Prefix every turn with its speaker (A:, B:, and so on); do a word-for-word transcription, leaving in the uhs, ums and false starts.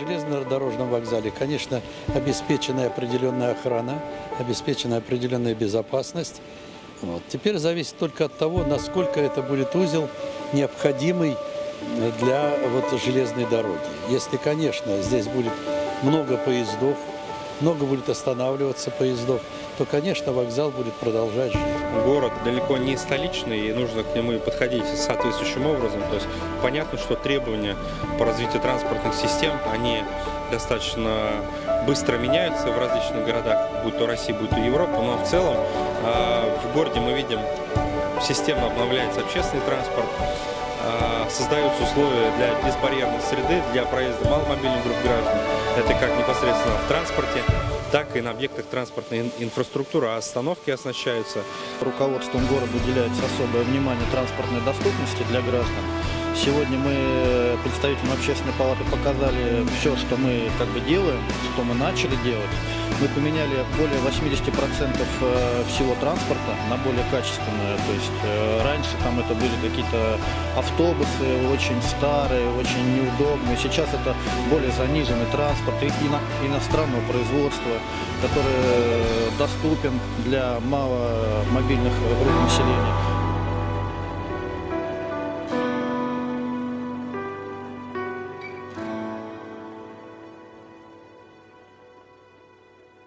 A: железнодорожном вокзале, конечно, обеспечена определенная охрана, обеспечена определенная безопасность. Вот. Теперь зависит только от того, насколько это будет узел необходимый для вот, железной дороги. Если, конечно, здесь будет много поездов, много будет останавливаться поездов, то, конечно, вокзал будет продолжать жить.
B: Город далеко не столичный, и нужно к нему подходить соответствующим образом. То есть понятно, что требования по развитию транспортных систем, они достаточно быстро меняются в различных городах, будь то Россия, будь то Европа, но в целом в городе мы видим, системно обновляется общественный транспорт, создаются условия для безбарьерной среды, для проезда маломобильных групп граждан. Это как непосредственно в транспорте, так и на объектах транспортной инфраструктуры, а остановки оснащаются.
C: Руководством города уделяется особое внимание транспортной доступности для граждан. Сегодня мы представителям общественной палаты показали все, что мы как бы делаем, что мы начали делать. Мы поменяли более восьмидесяти процентов всего транспорта на более качественное. То есть раньше там это были какие-то автобусы очень старые, очень неудобные. Сейчас это более заниженный транспорт иностранного производства, который доступен для маломобильных групп населения.